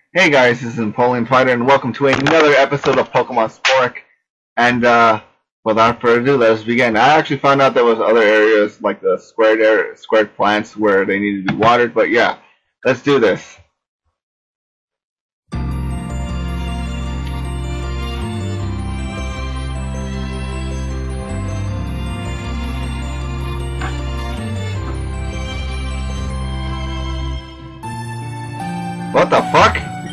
Hey guys, this is Napoleon Fighter, and welcome to another episode of Pokemon Spork. And without further ado, let us begin. I actually found out there was other areas like the squared plants where they need to be watered. But yeah, let's do this. What the fuck?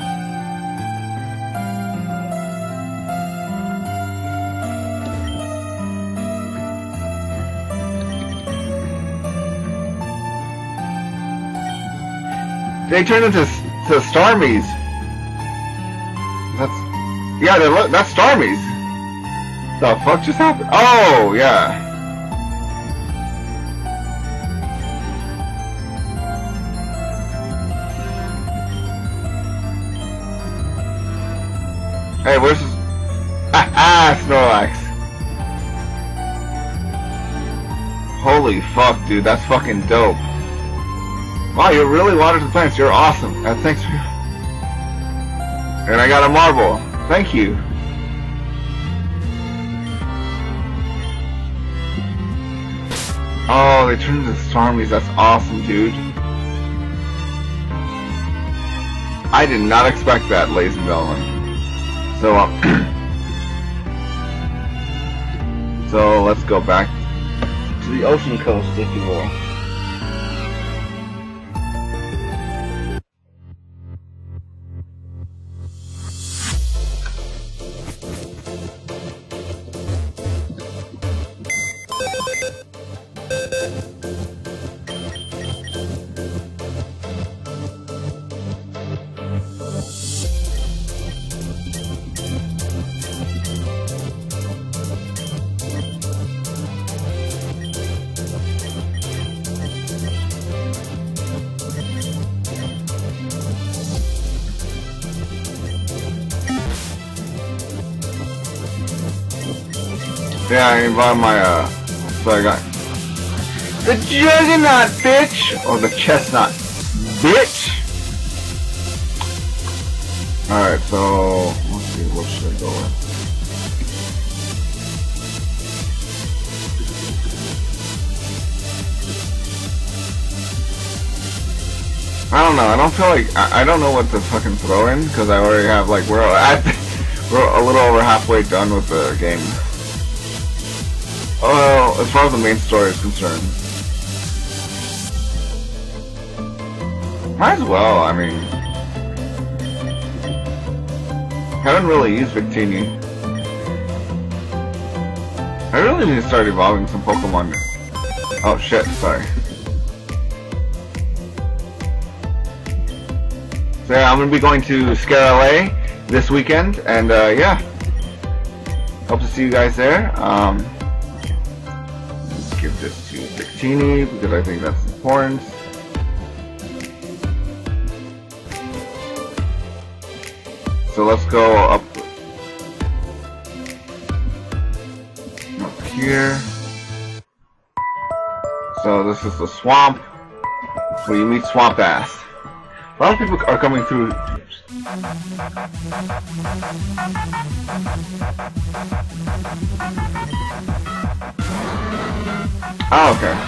They turned into Starmies. That's Starmies. The fuck just happened? Oh yeah. Hey, where's this? Snorlax. Holy fuck, dude, that's fucking dope. Wow, you really watered the plants. You're awesome. Thanks for... And I got a marble. Thank you. Oh, they turned into Starmies. That's awesome, dude. I did not expect that, ladies and gentlemen. So let's go back to the ocean coast, if you will. Yeah, I bought my, so I got the Juggernaut, bitch! Or the Chestnut, bitch! Alright, so, let's see, what should I go with? I don't know, I don't feel like, I don't know what to fucking throw in, because I already have, like, we're a little over halfway done with the game. Oh, as far as the main story is concerned. Might as well, I mean. Haven't really used Victini. I really need to start evolving some Pokemon. Oh shit, sorry. So yeah, I'm gonna be going to Scare LA this weekend, and yeah. Hope to see you guys there. Give this to Victini because I think that's important. So let's go up here. So this is the swamp where you meet Swamp Ass. A lot of people are coming through. Oh, okay.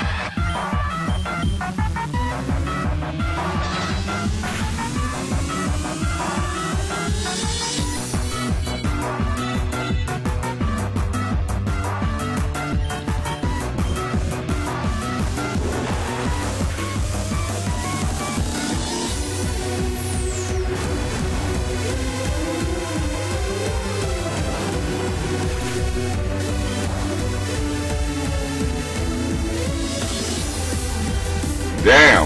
Damn.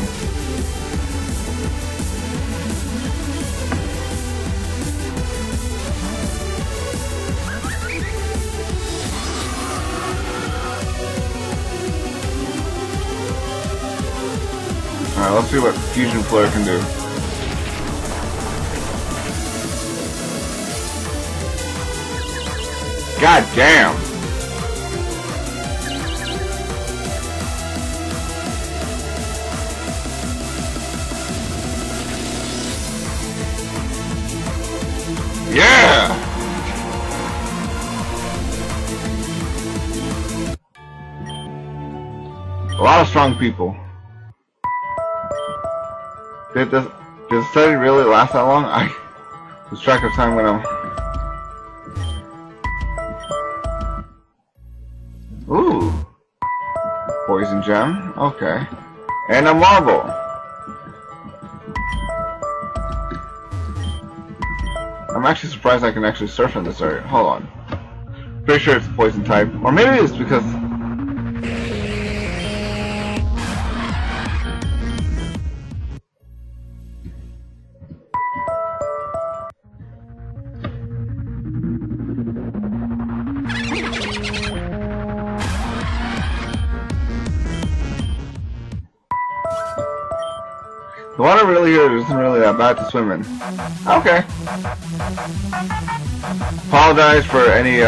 Alright, let's see what Fusion Flare can do. God damn. strong people. Did the study really last that long? I lose track of time when I'm... Ooh. Poison gem. Okay. And a marble. I'm actually surprised I can actually surf in this area. Hold on. Pretty sure it's poison type. Or maybe it's because... the water really here isn't really that bad to swim in. Okay. Apologize for any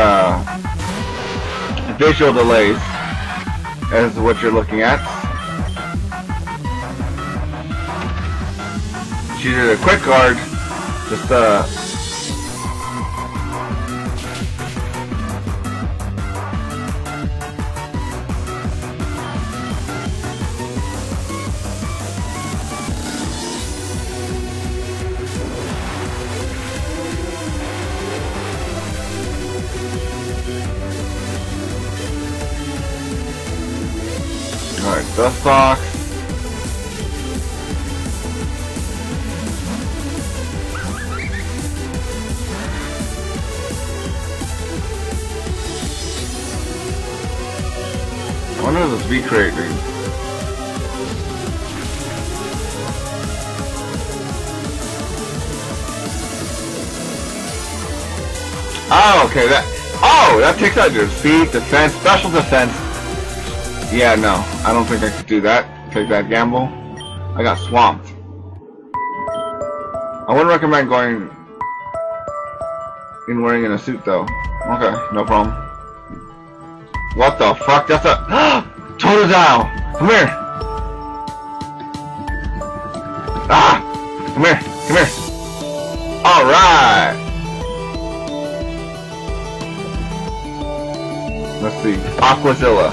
visual delays as what you're looking at. She did a quick guard, just alright, dust box. I wonder if this V-crate thing. Oh, okay, that takes out your speed, defense, special defense. Yeah, no, I don't think I could do that. Take that gamble. I got swamped. I wouldn't recommend going in wearing in a suit though. Okay, no problem. What the fuck? That's a Totodile! Come here! Ah! Come here! Come here! Alright! Let's see. Aquazilla.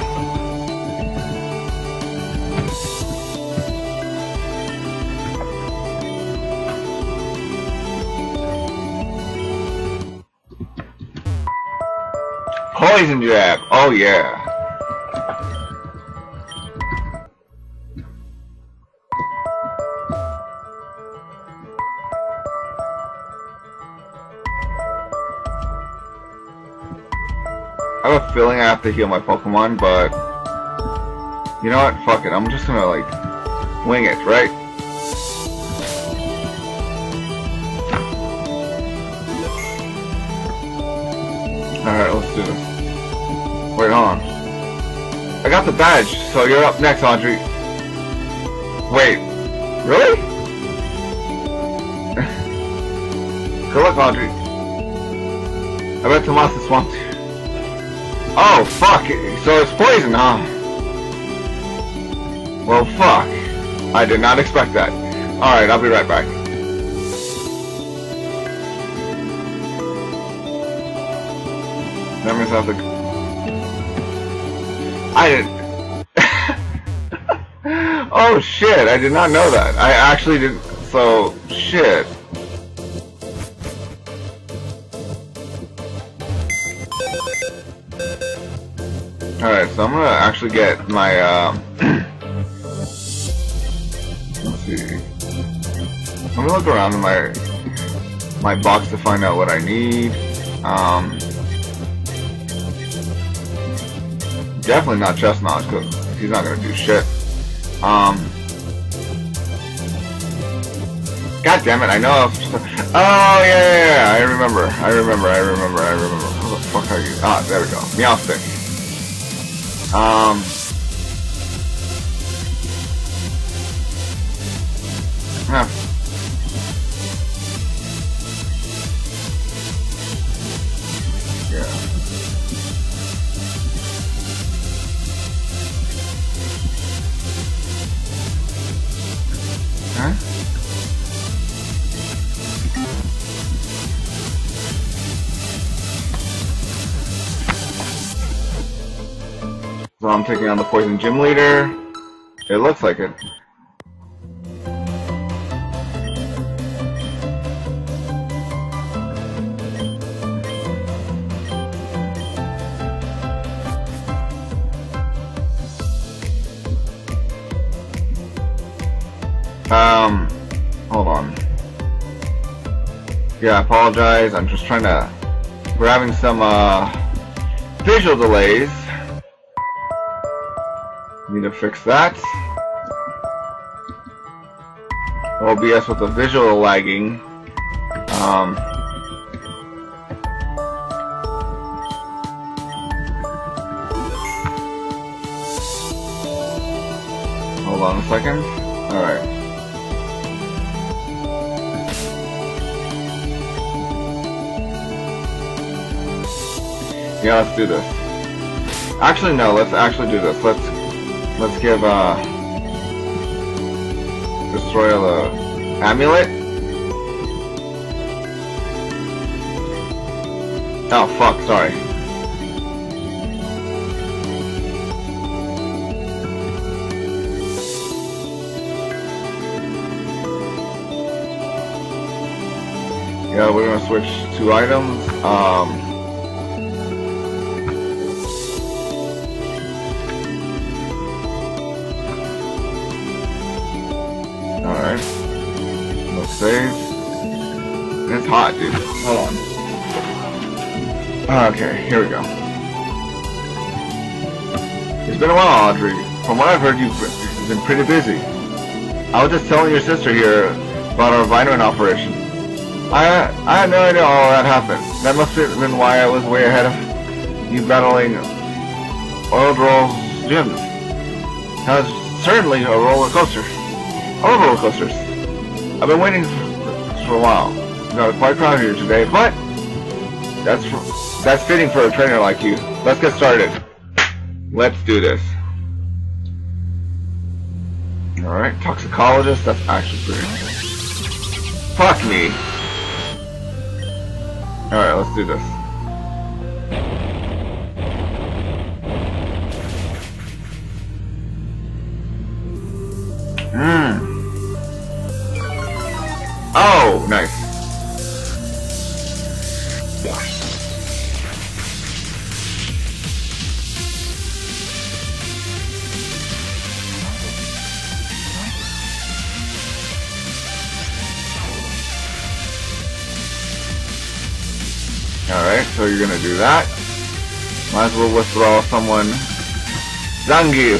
Poison jab. Oh yeah. I have a feeling I have to heal my Pokemon, but you know what? Fuck it. I'm just gonna like wing it, right? Alright, let's do this. Wait, hold on. I got the badge, so you're up next, Audrey. Wait. Really? Good luck, Audrey. I bet Tomas is swamped. Oh, fuck. So it's poison, huh? Well, fuck. I did not expect that. Alright, I'll be right back. That means I have to... I didn't... Oh shit, I did not know that. I actually didn't... So, shit. Alright, so I'm gonna actually get my, let's see. I'm gonna look around in my box to find out what I need. Definitely not Chestnut, because he's not gonna do shit. God damn it, I know I was supposed to... Oh, yeah, I remember. How the fuck are you? Ah, there we go. Meowstic. Yeah. Huh? So I'm taking on the Poison Gym Leader. It looks like it. Hold on. Yeah, I apologize. I'm just trying to... We're having some, visual delays. Need to fix that. OBS with the visual lagging. Hold on a second. Alright. Yeah, let's do this. Actually, no, let's actually do this. Let's give, Destroyer the amulet. Oh, fuck, sorry. Yeah, we're gonna switch 2 items. Alright. Let's save. It's hot, dude. Hold on. Okay, here we go. It's been a while, Audrey. From what I've heard, you've been pretty busy. I was just telling your sister here about our vitamin operation. I had no idea all that happened. That must have been why I was way ahead of you battling Oildrol's gyms. That was certainly a roller coaster. I love roller coasters. I've been waiting for a while. Got quite proud of you today, but that's fitting for a trainer like you. Let's get started. Let's do this. Alright, toxicologist, that's actually pretty. Fuck me. Alright, let's do this. Oh, nice. Alright, so you're gonna do that. Might as well withdraw someone. Zangief.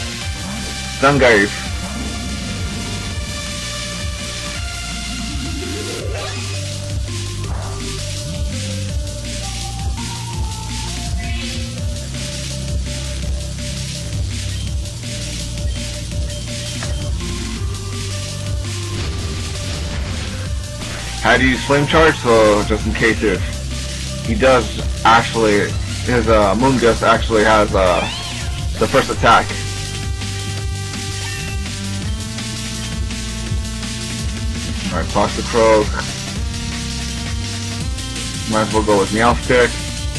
How do you flame charge? So just in case if he does actually, his Moongus actually has the first attack. Alright, Toxicroak. Might as well go with Meowstic.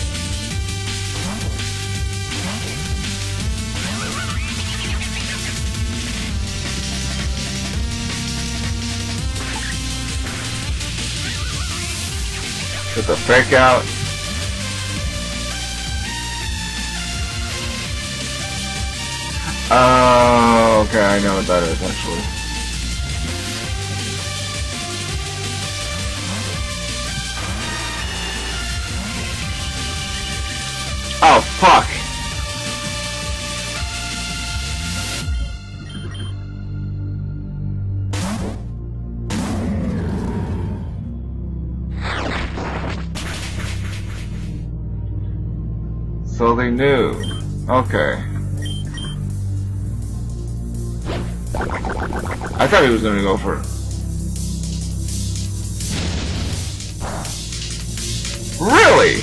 Get the fake out. Oh, okay, I know what that is actually. Oh, fuck! So they knew. Okay. I thought he was gonna go for it. Really?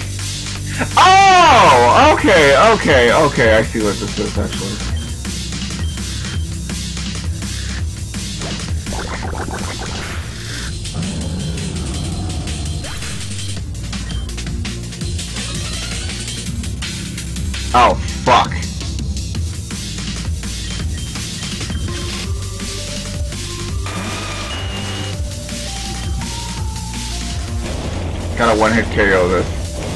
Oh! Okay, I see what this is actually. Oh, fuck. Gotta one-hit KO this.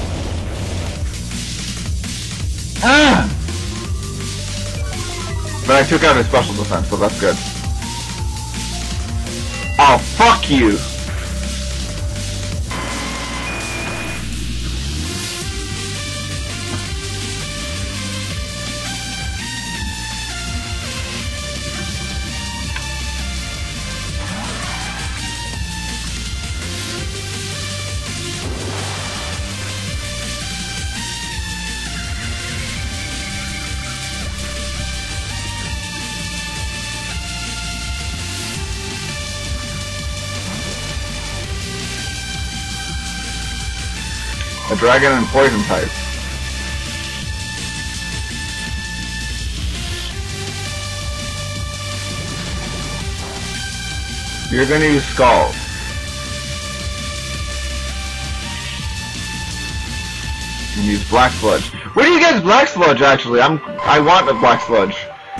Ah! But I took out his special defense, so that's good. Oh, fuck you! A dragon and poison type. You're gonna use Skull. You use Black Sludge. Where do you get Black Sludge actually? I want a Black Sludge.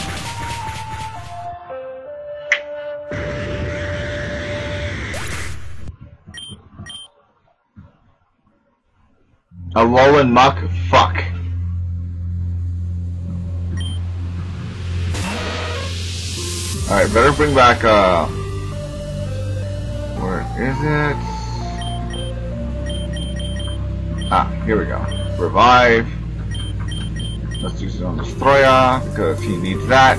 A Alolan Muck? Fuck. Alright, better bring back, where is it? Ah, here we go. Revive. Let's use it on Destroya, because he needs that.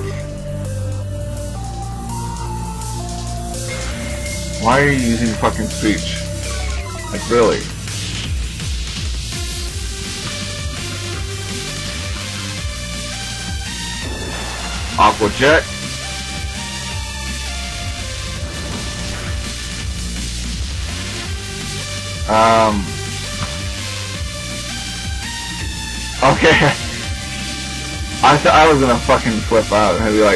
Why are you using fucking speech? Like, really? Aqua Jet. Okay. I thought I was gonna fucking flip out and be like,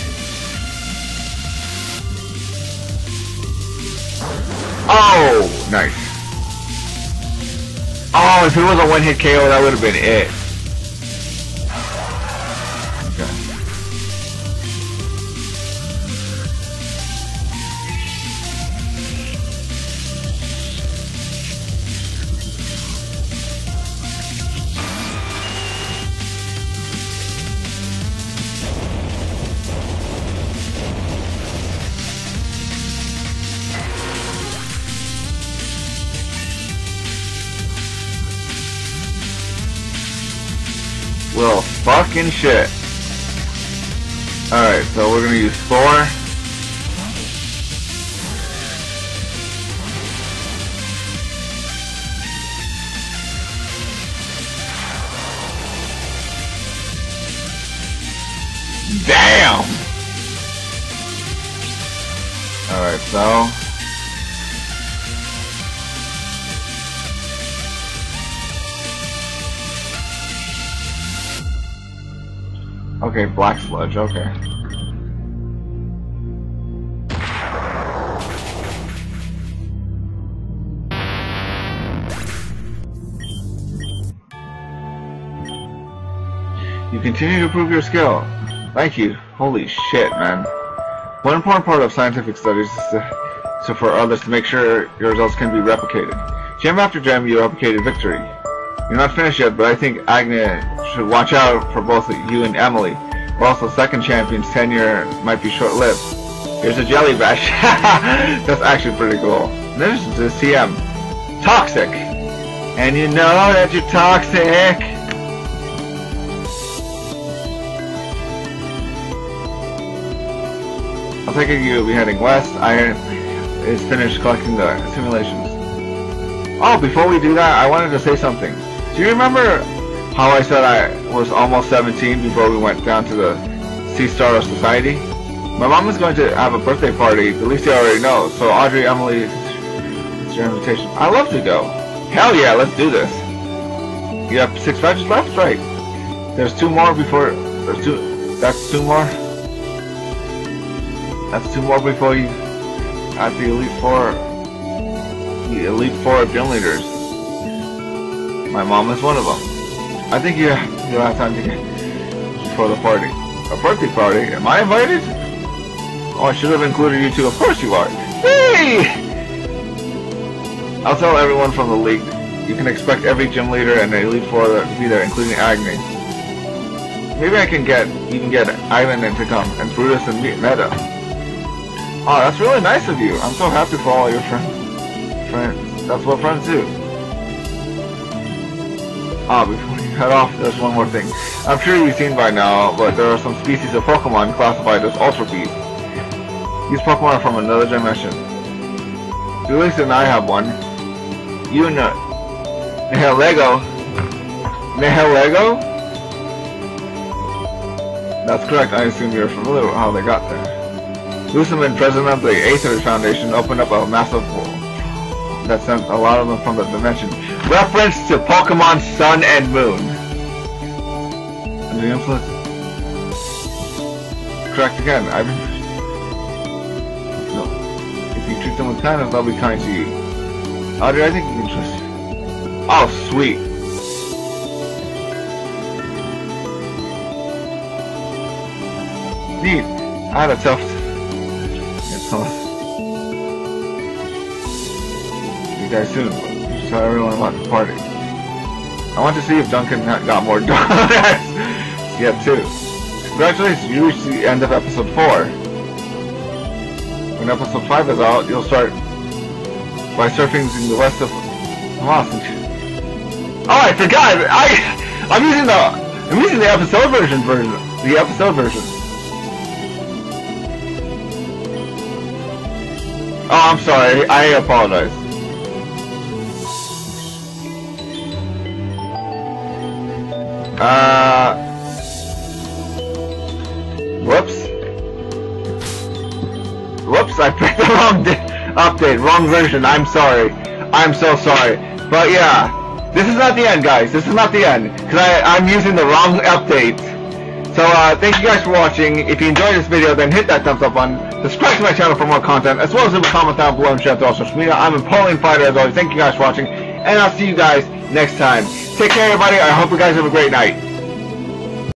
oh, nice. Oh, if it was a one-hit KO, that would have been it. Well, fucking shit. Alright, so we're gonna use Thor. Damn! Alright, so okay, Black Sludge, okay. You continue to improve your skill. Thank you. Holy shit, man. One important part of scientific studies is so for others to make sure your results can be replicated. Gem after gem, you replicated victory. You're not finished yet, but I think Agnes should watch out for both you and Emily. Or also, second champion's tenure might be short-lived. Here's a jelly bash. That's actually pretty cool. And then there's the CM. Toxic! And you know that you're toxic! I'll take it you'll be heading west. Iron is finished collecting the simulations. Oh, before we do that, I wanted to say something. Do you remember how I said I was almost 17 before we went down to the Sea Star Society? My mom is going to have a birthday party, at least you already know. So Audrey, Emily, it's your invitation. I'd love to go. Hell yeah, let's do this. You have 6 matches left? Right. There's 2 more before... That's 2 more? That's 2 more before you... At the Elite Four... The Elite Four gym leaders. My mom is one of them. I think you'll have time to get for the party. A birthday party? Am I invited? Oh, I should have included you too. Of course you are. Hey! I'll tell everyone from the league. You can expect every gym leader and Elite Four to be there, including Agni. Maybe I can even get Ivan to come, and Brutus and Meta. Oh, that's really nice of you. I'm so happy for all your friends. That's what friends do. Ah, before you cut off, there's one more thing. I'm sure you've seen by now, but there are some species of Pokemon classified as Ultra Beasts. These Pokemon are from another dimension. Felix and I have one. You and Nihilego? That's correct, I assume you're familiar with how they got there. Luciman, president of the Aether Foundation, opened up a massive pool that sent a lot of them from the dimension. Reference to Pokemon Sun and Moon. Under the influence. Correct again. No. If you treat them with kindness, they'll be kind to you. Audrey, I think you can trust you. Oh, sweet. Neat. I had a tough. See you guys soon. Just tell everyone about the party. I want to see if Duncan got more donuts. Yeah, too. Congratulations, you reached the end of episode 4. When episode 5 is out, you'll start by surfing in the west of Boston. Oh, I forgot. I'm using the episode version. The episode version. Oh, I'm sorry. I apologize. Whoops, I picked the wrong update, wrong version. I'm sorry. I'm so sorry. But yeah, this is not the end, guys. This is not the end, because I'm using the wrong update. So, thank you guys for watching. If you enjoyed this video, then hit that thumbs up button. Subscribe to my channel for more content, as well as leave a comment down below and share it to all social media. I'm Napoleon Fighter, as always. Thank you guys for watching, and I'll see you guys next time. Take care, everybody. I hope you guys have a great night.